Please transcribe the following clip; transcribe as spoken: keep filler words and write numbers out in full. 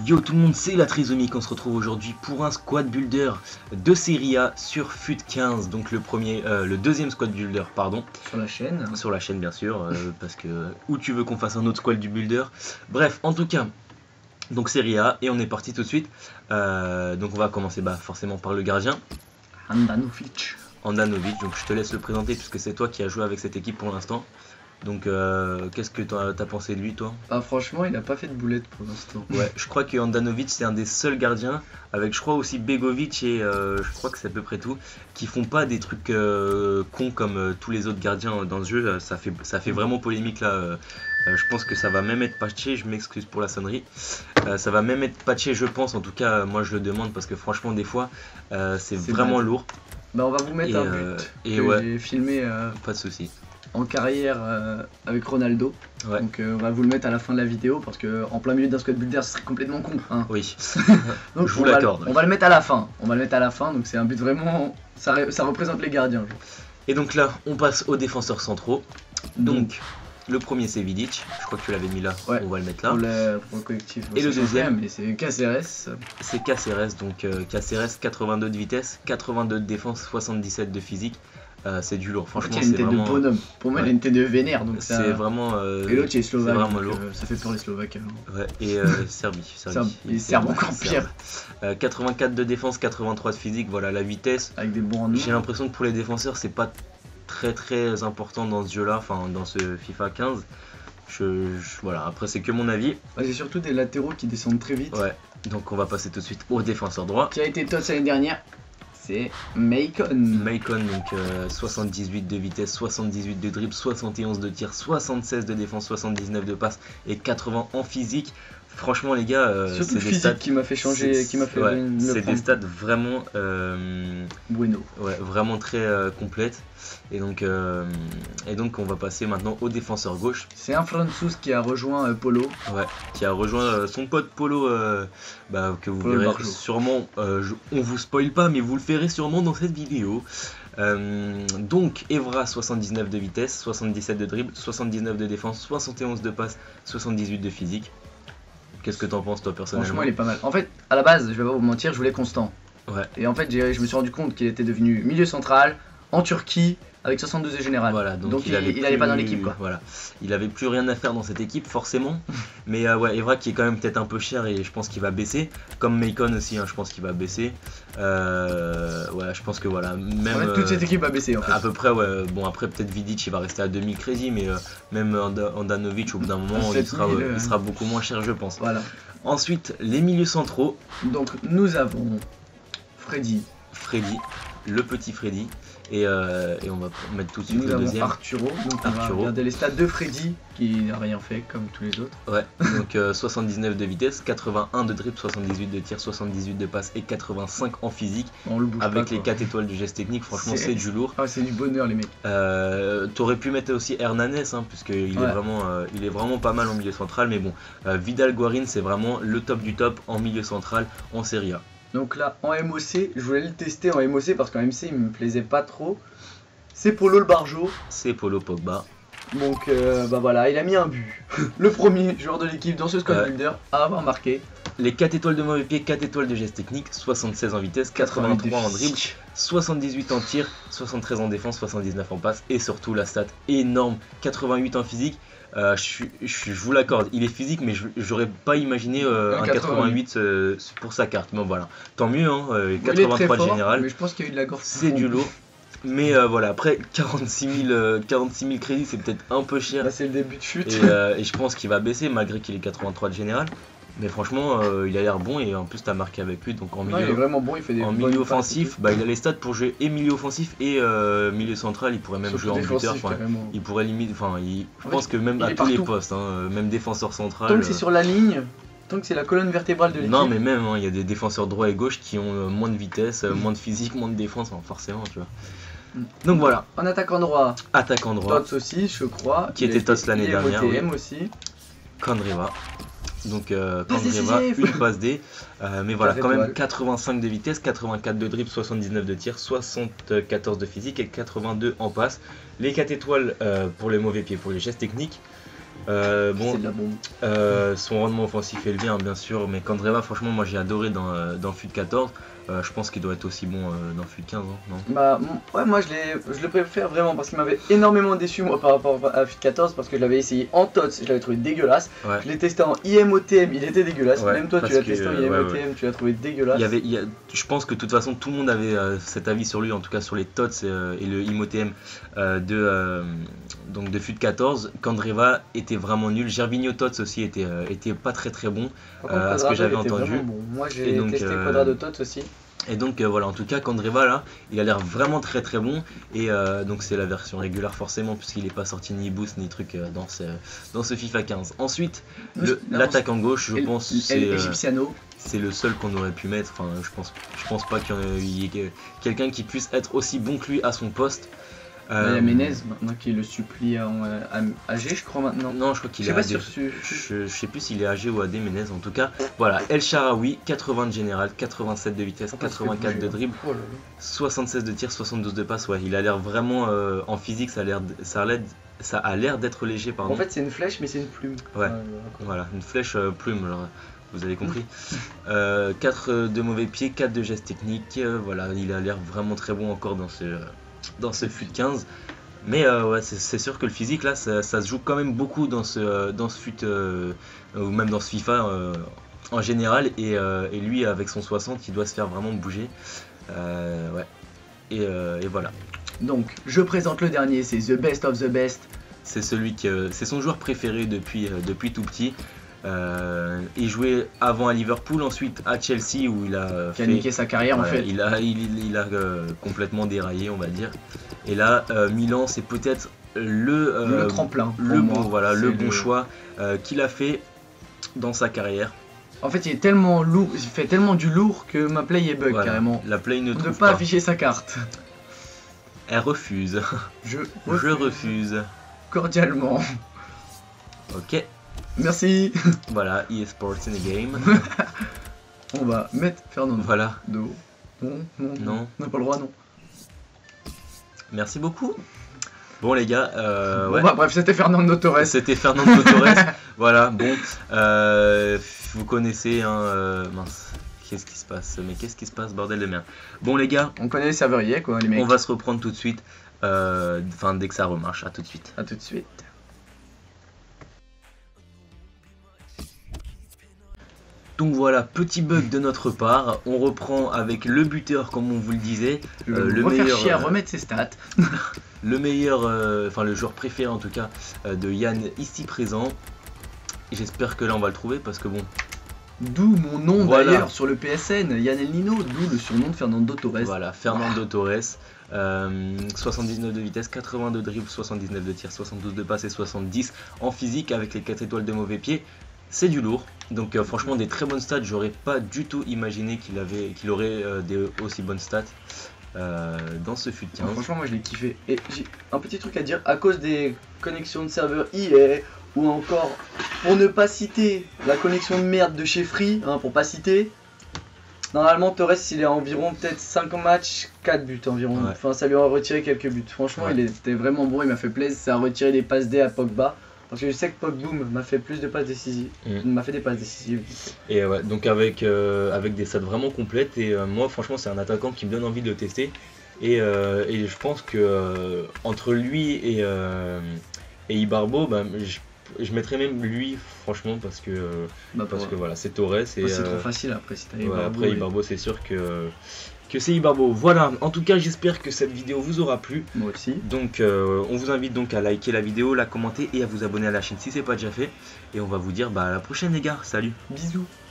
Yo tout le monde, c'est la Trisomique, on se retrouve aujourd'hui pour un squad builder de Serie A sur F U T quinze, donc le premier, euh, le deuxième squad builder, pardon. Sur la chaîne. Sur la chaîne bien sûr, euh, parce que où tu veux qu'on fasse un autre squad du builder. Bref, en tout cas, donc Serie A, et on est parti tout de suite. Euh, donc on va commencer bah, forcément par le gardien. Handanovic. Handanovic, donc je te laisse le présenter puisque c'est toi qui as joué avec cette équipe pour l'instant. Donc euh, qu'est-ce que t'as as pensé de lui toi? Ah franchement il a pas fait de boulette pour l'instant. Ouais, je crois que Handanovic c'est un des seuls gardiens, avec je crois aussi Begovic et euh, je crois que c'est à peu près tout, qui font pas des trucs euh, cons comme euh, tous les autres gardiens dans ce jeu. Ça fait, ça fait vraiment polémique là. Euh, euh, je pense que ça va même être patché, je m'excuse pour la sonnerie. Euh, ça va même être patché je pense, en tout cas euh, moi je le demande parce que franchement des fois euh, c'est vraiment mal. lourd. Bah on va vous mettre et, un euh, but et que ouais. j'ai filmé euh, Pas de soucis. en carrière euh, avec Ronaldo. Ouais. Donc euh, on va vous le mettre à la fin de la vidéo parce que en plein milieu d'un squad builder ce serait complètement con. Hein. Oui. Donc je vous on va, l'accorde. on va le mettre à la fin. On va le mettre à la fin. Donc c'est un but vraiment. Ça, ça représente les gardiens. Genre. Et donc là on passe aux défenseurs centraux. Donc, Donc le premier c'est Vidic, je crois que tu l'avais mis là, ouais, on va le mettre là. pour, le, pour le collectif. Et le deuxième, mais c'est Caceres. C'est Caceres, donc euh, Caceres quatre-vingt-deux de vitesse, quatre-vingt-deux de défense, soixante-dix-sept de physique. Euh, c'est du lourd, franchement en fait, il a une c'est tête vraiment... de bonhomme. Pour moi ouais. il a une tête de vénère. Donc ça... C'est vraiment... Euh... Et l'autre il est slovaque. vraiment donc, lourd. euh, ça fait peur les Slovaques. Alors. Ouais, et euh, Serbie. Serbie. Il est serbe encore pire. Euh, quatre-vingt-quatre de défense, quatre-vingt-trois de physique, voilà la vitesse. Avec des bons rendements. J'ai l'impression que pour les défenseurs c'est pas très très important dans ce jeu là, enfin dans ce FIFA quinze. Je, je, voilà, après c'est que mon avis. Ouais, c'est surtout des latéraux qui descendent très vite. Ouais, donc on va passer tout de suite au défenseur droit. Qui a été top l'année dernière, c'est Maicon. Maicon, donc euh, soixante-dix-huit de vitesse, soixante-dix-huit de dribble, soixante et onze de tir, soixante-seize de défense, soixante-dix-neuf de passe et quatre-vingts en physique. Franchement les gars, euh, c'est des stats qui m'a fait changer, qui m'a fait ouais, c'est des stats vraiment euh, bueno. Ouais, vraiment très euh, complètes. Et donc, euh, et donc on va passer maintenant au défenseur gauche. C'est un François qui a rejoint euh, Polo. Ouais, qui a rejoint euh, son pote Polo, euh, bah, que vous Polo verrez Barjo. sûrement. Euh, je, on vous spoil pas, mais vous le verrez sûrement dans cette vidéo. Euh, donc Evra soixante-dix-neuf de vitesse, soixante-dix-sept de dribble, soixante-dix-neuf de défense, soixante et onze de passe, soixante-dix-huit de physique. Qu'est-ce que t'en penses toi personnellement? Franchement il est pas mal. En fait à la base je vais pas vous mentir, je voulais Constant. Ouais. Et en fait je me suis rendu compte qu'il était devenu milieu central en Turquie avec soixante-douze de général. Voilà, donc, donc il, il, avait il allait plus, pas dans l'équipe quoi. Voilà, il avait plus rien à faire dans cette équipe forcément. Mais euh, ouais, Evra qui est quand même peut-être un peu cher et je pense qu'il va baisser. Comme Maicon aussi, hein, je pense qu'il va baisser. Euh, ouais, je pense que voilà, même En fait, toute cette équipe va baisser en fait. À peu près, ouais. Bon après peut-être Vidic il va rester à deux mille crédits, mais euh, même Handanovic au bout d'un moment il sera, euh, il sera beaucoup moins cher je pense. Voilà. Ensuite les milieux centraux. Donc nous avons Freddy. Freddy, le petit Freddy. Et, euh, et on va mettre tout de suite nous le avons deuxième. Arturo, donc on Arturo. va regarder les stats de Freddy qui n'a rien fait comme tous les autres. Ouais, donc euh, soixante-dix-neuf de vitesse, quatre-vingt-un de dribble, soixante-dix-huit de tir, soixante-dix-huit de passe et quatre-vingt-cinq en physique. On le bouge avec pas, les quoi. quatre étoiles du geste technique, franchement c'est du lourd. Ah, c'est du bonheur les mecs. Euh, T'aurais pu mettre aussi Hernanes, hein, puisqu'il Ouais. est, vraiment, euh, il est vraiment pas mal en milieu central, mais bon, euh, Vidal Guarin c'est vraiment le top du top en milieu central en Serie A. Donc là en M O C, je voulais le tester en M O C parce qu'en M C il me plaisait pas trop. C'est Polo le Barjo. C'est Polo Pogba. Donc euh, bah voilà, il a mis un but. Le premier joueur de l'équipe dans ce squad Ouais. builder à avoir marqué. Les quatre étoiles de mauvais pied, quatre étoiles de geste technique, soixante-seize en vitesse, quatre-vingt-trois en dribble, soixante-dix-huit en tir, soixante-treize en défense, soixante-dix-neuf en passe et surtout la stat énorme, quatre-vingt-huit en physique. Euh, je, suis- je, suis- je vous l'accorde, il est physique mais je- j'aurais pas imaginé euh, Un un quatre-vingt-huit euh, pour sa carte. Mais voilà, tant mieux, hein, euh, Il est très quatre-vingt-trois de fort, général, mais je pense qu'il y a eu de la gorge. c'est du lourd. Mais euh, voilà, après quarante-six mille, euh, quarante-six mille crédits c'est peut-être un peu cher. Là c'est le début de chute. Et, euh, et je pense qu'il va baisser malgré qu'il est quatre-vingt-trois de général. Mais franchement, euh, il a l'air bon et en plus t'as marqué avec lui. Donc en milieu, Ouais, il est vraiment bon, il fait des en bonnes milieu passes et offensif, tout. bah, il a les stats pour jouer et milieu offensif et euh, milieu central. Il pourrait même Surtout jouer en défensif, buteur. Enfin, carrément. il pourrait limite. Enfin, il- je En pense fait, que même il à est tous les partout. postes, hein, euh, même défenseur central. Tant que c'est euh, sur la ligne, tant que c'est la colonne vertébrale de l'équipe. Non, mais même, hein, il y a des défenseurs droit et gauche qui ont euh, moins de vitesse, euh, moins de physique, moins de défense, hein, forcément, tu vois. Mm. Donc voilà, En attaquant droit, attaquant droit, Tots aussi, je crois. Qui Il a était été- Tots l'année il est dernière, O T M aussi. Kandreva. Donc euh, Passe Kandreva, décisive. une passe D. Euh, mais voilà, Quatre quand même étoiles. quatre-vingt-cinq de vitesse, quatre-vingt-quatre de dribble, soixante-dix-neuf de tir, soixante-quatorze de physique et quatre-vingt-deux en passe. Les quatre étoiles euh, pour les mauvais pieds, pour les gestes techniques. Euh, bon, C'est de la bombe. euh, son rendement offensif élevé, hein, bien sûr, mais Candreva, franchement, moi j'ai adoré dans, euh, dans F U T quatorze. Euh, je pense qu'il doit être aussi bon euh, dans F U T quinze, hein, non? Bah ouais, moi je, je le préfère vraiment parce qu'il m'avait énormément déçu moi par rapport à F U T quatorze parce que je l'avais essayé en T O T S, je l'avais trouvé dégueulasse. Ouais. Je l'ai testé en I M O T M, il était dégueulasse. Ouais, Même toi tu parce l'as que, testé en euh, I M O T M, ouais, ouais. tu l'as trouvé dégueulasse. Il y avait, il y a- je pense que de toute façon tout le monde avait euh, cet avis sur lui, en tout cas sur les T O T S euh, et le I M O T M euh, de, euh, donc de F U T quatorze. Candreva était vraiment nul. Gervinho T O T S aussi était, euh, était pas très très bon. Par contre, euh, à ce que Quadrado, j'avais il était entendu. vraiment bon. Moi Et j'ai donc, testé euh, Quadrado T O T S aussi. Et donc euh, voilà, en tout cas Candreva là, il a l'air vraiment très très bon. Et euh, donc c'est la version régulière forcément, puisqu'il n'est pas sorti ni boost ni truc euh, dans, ce, dans ce FIFA quinze. Ensuite, le- Non, l'attaquant gauche, je El- pense El c'est euh, Egipciano. c'est le seul qu'on aurait pu mettre. Enfin, je pense, je pense pas qu'il y ait que- quelqu'un qui puisse être aussi bon que lui à son poste. Il y a Euh, Menez maintenant qui le supplie en euh, A G, je crois maintenant. Non, je crois qu'il Je est sais pas A D. sur ce. Je, je sais plus s'il est A G ou A D, Menez en tout cas. Voilà, El Shaarawy, quatre-vingts de général, quatre-vingt-sept de vitesse, quatre-vingt-quatre de dribble, Oh là là. soixante-seize de tir, soixante-douze de passe. Ouais, il a l'air vraiment euh, en physique, ça a l'air, ça a l'air, ça a l'air d'être léger, pardon. En fait, c'est une flèche, mais c'est une plume. Ouais. Euh, Voilà, une flèche euh, plume, genre, vous avez compris. euh, quatre de mauvais pieds, quatre de gestes techniques. euh, voilà, il a l'air vraiment très bon encore dans ce, dans ce F U T quinze. Mais euh, ouais, c'est c'est sûr que le physique là, ça, ça se joue quand même beaucoup dans ce, euh, dans ce F U T, euh, ou même dans ce FIFA euh, en général. Et, euh, et lui, avec son soixante, il doit se faire vraiment bouger. Euh, ouais. Et, euh, et voilà. Donc, je présente le dernier, c'est The Best of the Best. C'est celui que c'est son joueur préféré depuis, euh, depuis tout petit. Euh, il jouait avant à Liverpool, ensuite à Chelsea où il a Qui a fait- niqué sa carrière en ouais, fait. il a, il, il- il a euh, complètement déraillé, on va dire. Et là, euh, Milan, c'est peut-être le, euh, le tremplin. pour le moi. bon, voilà, C'est le bon choix euh, qu'il a fait dans sa carrière. En fait, il est tellement lourd, il fait tellement du lourd que ma play est bug Voilà. carrément. La play ne On ne peut trouve pas pas. afficher sa carte. Elle refuse. Je Je refuse. cordialement. Ok, Merci. voilà, E A Sports in the game. On va mettre Fernando. Voilà, Non, non, non, Non. on n'a pas le droit, non. merci beaucoup. Bon les gars, euh, Bon, ouais. bah, bref, c'était Fernando Torres. C'était Fernando Torres. Voilà, bon, euh, vous connaissez, hein, euh, mince, qu'est-ce qui se passe? Mais qu'est-ce qui se passe, bordel de merde. Bon les gars, On connaît les serveriers, quoi, les mecs. on va se reprendre tout de suite, euh, enfin dès que ça remarche, à tout de suite. À tout de suite. Donc voilà, petit bug de notre part, on reprend avec le buteur comme on vous le disait, Je vais euh, me le refaire meilleur, chier à euh, remettre ses stats. le meilleur, euh, enfin le joueur préféré en tout cas euh, de Yann ici présent. J'espère que là on va le trouver parce que bon, D'où mon nom Voilà. d'ailleurs sur le P S N, Yann El Nino, d'où le surnom de Fernando Torres. voilà, Fernando Torres, euh, soixante-dix-neuf de vitesse, quatre-vingts de dribble, soixante-dix-neuf de tir, soixante-douze de passe et soixante-dix en physique avec les quatre étoiles de mauvais pied. C'est du lourd, donc euh, franchement des très bonnes stats. J'aurais pas du tout imaginé qu'il avait, qu'il aurait euh, des aussi bonnes stats euh, dans ce F U T Ah, quinze. franchement, moi je l'ai kiffé. Et j'ai un petit truc à dire, à cause des connexions de serveur I A, ou encore, pour ne pas citer la connexion de merde de chez Free, hein, pour pas citer, normalement Torres il est à environ peut-être cinq matchs, quatre buts environ. Ouais. Enfin, ça lui a retiré quelques buts. Franchement, Ouais. il était vraiment bon, il m'a fait plaisir. Ça a retiré des passes D à Pogba. Parce que je sais que Pogboom m'a fait plus de passes décisives. Mm. m'a fait des passes décisives. Et ouais, donc avec, euh, avec des stats vraiment complètes. Et euh, moi, franchement, c'est un attaquant qui me donne envie de le tester. Et, euh, et je pense que euh, entre lui et, euh, et Ibarbo, bah, je, je mettrais même lui, franchement, parce que, euh, Bah, parce pour- que voilà, c'est Torres. Et, c'est euh, trop facile après si t'as ouais, Ibarbo, après, et- Ibarbo, c'est sûr que, que c'est Ibarbo. Voilà, en tout cas, j'espère que cette vidéo vous aura plu. Moi aussi. Donc, euh, on vous invite donc à liker la vidéo, la commenter et à vous abonner à la chaîne si c'est pas déjà fait. Et on va vous dire bah, à la prochaine, les gars. Salut! Bisous.